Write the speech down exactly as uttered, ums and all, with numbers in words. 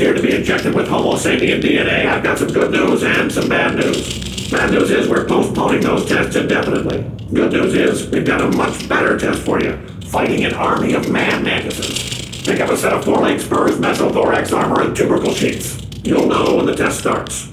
volunteered to be injected with Homo sapien D N A, I've got some good news and some bad news. Bad news is we're postponing those tests indefinitely. Good news is we've got a much better test for you. Fighting an army of man mantises. Pick up a set of four-leg spurs, mesothorax armor, and tubercle sheets. You'll know when the test starts.